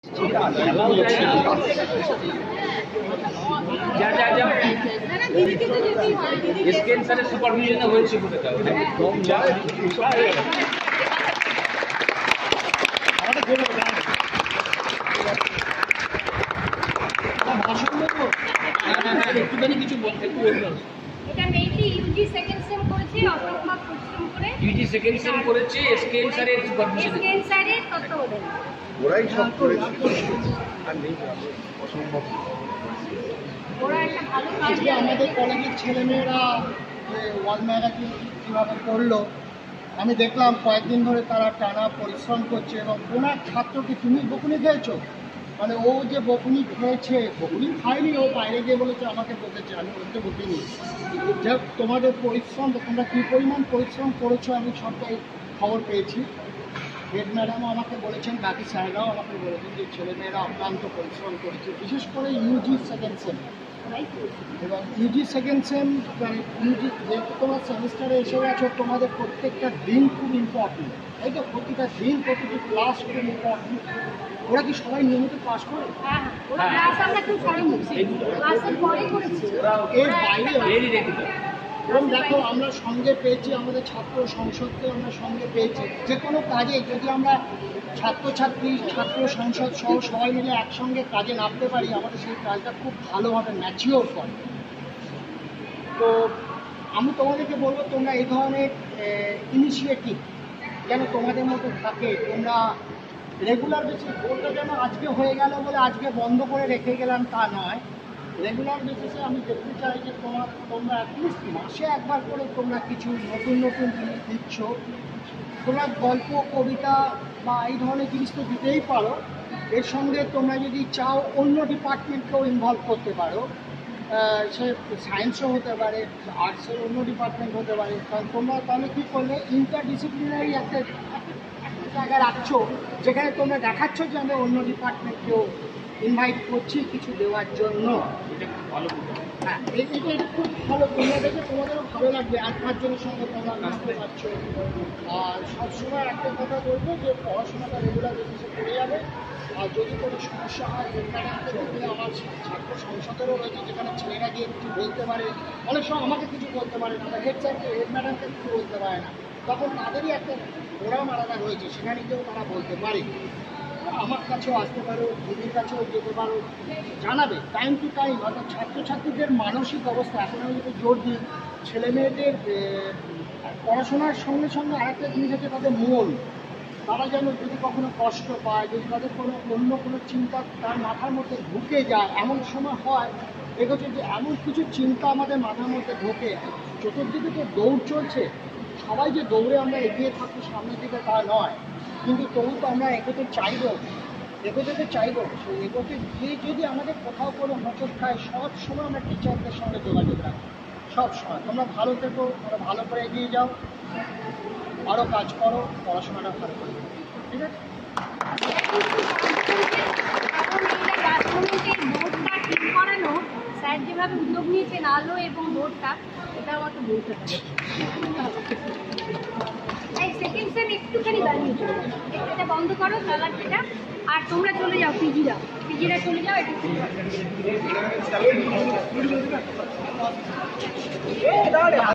সুপারভিশনে হয়েছে বলে দাও একটুখানি কিছু বলতে এটা মেইনলি ইউজি সেকেন্ড সেম করেছে অসম্ভব পরিশ্রম করে ইউজি সেকেন্ড সেম করেছে এসকেএন স্যারের সুপারভিশনে এসকেএন স্যারের তত্ত্বাবধানে ওরাই সব করেছে আর নেই অসম্ভব। ওরা একটা ভালো কাজ আজকে আমাদের কলেজের ছেলেমেয়েরা ওয়াল ম্যাগাজিন কীভাবে করলো আমি দেখলাম কয়েকদিন ধরে তারা টানা পরিশ্রম করছে এবং কোনো এক ছাত্রকে তুমি বকুনি খেয়েছো মানে ও যে বকুনি খেয়েছে বকুনি খায়নি ও বাইরে গিয়ে বলেছে আমাকে বকেছে আমি ওকে বকিনি যা তোমাদের পরিশ্রম তোমরা কী পরিমাণ পরিশ্রম করেছো আমি সবটাই খবর পেয়েছি। হেড ম্যাডামও আমাকে বলেছেন বাকি স্যাররাও আমাকে বলেছেন যে ছেলেমেয়েরা অক্লান্ত পরিশ্রম করেছে বিশেষ করে ইউজি সেকেন্ড সেম এবং ইউজি সেকেন্ড সেম মানে ইউজি যেহেতু তোমার সেমিস্টারে এসে গেছো তোমাদের প্রত্যেকটা দিন খুব ইম্পর্টেন্ট তাই তো প্রতিটা দিন প্রতিটি ক্লাস খুব ইম্পর্টেন্ট। ওরা কি সবাই নিয়মিত পাস করে? এর বাইরে এবং দেখো আমরা সঙ্গে পেয়েছি আমাদের ছাত্র সংসদকে আমরা সঙ্গে পেয়েছি যে কোনো কাজে যদি আমরা ছাত্রছাত্রী ছাত্র সংসদ সহ সবাই মিলে একসঙ্গে কাজে নামতে পারি আমাদের সেই কাজটা খুব ভালোভাবে ম্যাচিওর করে। তো আমি তোমাদেরকে বলবো তোমরা এই ধরনের ইনিশিয়েটিভ যেন তোমাদের মতো থাকে তোমরা রেগুলার বেসিস বলতে যেন আজকে হয়ে গেল বলে আজকে বন্ধ করে রেখে গেলাম তা নয় রেগুলার বেসিসে আমি দেখতে চাই যে তোমরা অ্যাটলিস্ট মাসে একবার করে তোমরা কিছু নতুন নতুন জিনিস দিচ্ছ তোমরা গল্প কবিতা বা এই ধরনের জিনিস তো দিতেই পারো এর সঙ্গে তোমরা যদি চাও অন্য ডিপার্টমেন্টকেও ইনভলভ করতে পারো সে সায়েন্সও হতে পারে আর্টসের অন্য ডিপার্টমেন্ট হতে পারে কারণ তোমরা তাহলে কী করলে ইন্টারডিসিপ্লিনারি একটা জায়গায় রাখছো যেখানে তোমরা দেখাচ্ছ যে আমরা অন্য ডিপার্টমেন্টকেও ইনভাইট করছি কিছু দেওয়ার জন্য। হ্যাঁ এটা খুব ভালো তোমরা দেখে তোমাদেরও ভালো লাগবে আর পাঁচজনের সঙ্গে তোমরা আসতে পারছো। আর সবসময় একটা কথা বলবো যে পড়াশোনাটা রেগুলার বেসিসে করে যাবে আর যদি কোনো সমস্যা হয় ম্যাডামকে দেখলে আমার ছাত্র সংসদেরও রয়েছে যেখানে ছেলেরা গিয়ে কিছু বলতে পারে অনেক সময় আমাকে কিছু বলতে পারে না বা হেড স্যারকে হেড ম্যাডামকে কিছু বলতে পারে না তখন তাদেরই একটা ফোরাম আলাদা রয়েছে সেখানে গিয়েও তারা বলতে পারে আমার কাছেও আসতে পারো দিদির কাছেও যেতে পারো জানাবে টাইম টু টাইম অর্থাৎ ছাত্রছাত্রীদের মানসিক অবস্থা এখন আমি যদি জোর দিই ছেলেমেয়েদের পড়াশোনার সঙ্গে সঙ্গে আরেকটা জিনিস হচ্ছে তাদের মন তারা যেন যদি কখনো কষ্ট পায় যদি তাদের কোনো অন্য কোনো চিন্তা তার মাথার মধ্যে ঢুকে যায় এমন সময় হয় দেখেছে যে এমন কিছু চিন্তা আমাদের মাথার মধ্যে ঢোকে চতুর্দিকে তো দৌড় চলছে সবাই যে দৌড়ে আমরা এগিয়ে থাকি সামনের দিকে তা নয় কিন্তু তবু তো আমরা এগোতে চাইবো সেই এগোতে গিয়ে যদি আমাদের কোথাও কোনো হোঁচট খায় সব সময় আমরা টিচারদের সঙ্গে যোগাযোগ রাখি সব সময় তোমরা ভালো থেকো তোমরা ভালো করে এগিয়ে যাও আরও কাজ করো পড়াশোনাটা ভালো করে ঠিক আছে। বোর্ডটা ঠিক করানো স্যার যেভাবে উদ্যোগ নিয়েছেন আলো এবং বোর্ডটা এটা আমাকে বলতে হবে এই সেকেন্ড সেম একটুখানি দাঁড়িয়ে এটা বন্ধ করো চালাকিটা আর তোমরা চলে যাও পিজিরা চলে যাও এটা